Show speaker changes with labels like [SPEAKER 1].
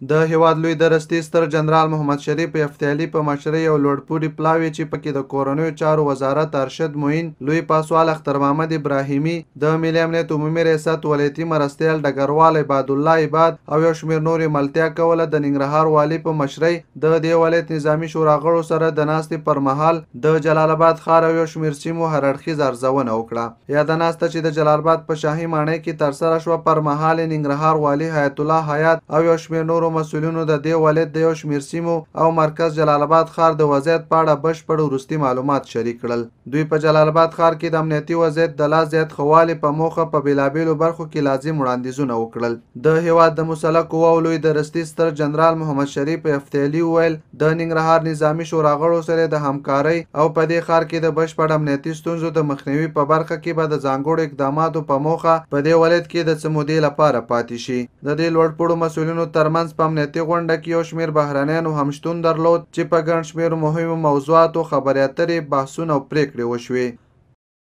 [SPEAKER 1] د هیواد لوی درستي ستر جنرال محمد شریف یفتیالي په مشرۍ یو لوړپوړي پلاوی چې پکې د کورنیو چارو وزارت ارشد معین، لوی پاسوال اختر محمد ابراهیمي، د ملي امنیت عمومي ریاست ولایتي مرستیال ډګروال عباد الله عباد او یو شمېر نورې ملتیا کوله. د ننګرهار والي په مشرۍ د دې ولایت نظامي شورا غړو سره د ناستې پر مهال د جلال آباد ښار او یو شمېر سیمو هر اړخیزه ارزونه وکړه. یاده ناسته چې د جلال آباد په شاهي ماڼۍ کې ترسره شوه پر مهال ننګرهار والي حیات الله حیات او یو شمېر نورو مسؤلینو د دې ولایت د یو شمېر سیمو او مرکز جلال آباد ښار د وضعیت په اړه بشپړ وروستي معلومات شریک کړل. دوی په جلال آباد ښار کې د امنیتي وضعیت د لا زیات ښه والي په موخه په بېلابېلو برخو کې لازم وړاندیزونه وکړل. د هیواد د مسلح قواو لوی درستي ستر جنرال محمد شریف یفتیالي وویل د ننګرهار نظامي شورا غړو سره د همکارۍ او په دې ښار کې د بشپړ امنیتي ستونزو د مخنیوي په برخه کې به د ځانګړو اقداماتو په موخه په دې ولایت کې د څه مودې لپاره پاتې شي. د دې لوړپوړو مسؤلینو ترمنځ په امنیتي غونډه کې یو شمېر بهرنیانو هم شتون درلود چې په ګڼ شمېر مهمو موضوعاتو خبرې اترې، بحثونه او پریکړې وشوې.